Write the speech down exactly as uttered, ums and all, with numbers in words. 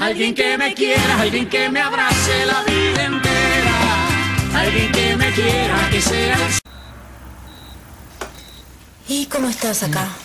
Alguien que me quiera, alguien que me abrace la vida entera. Alguien que me quiera, que sea el... ¿Y cómo estás acá?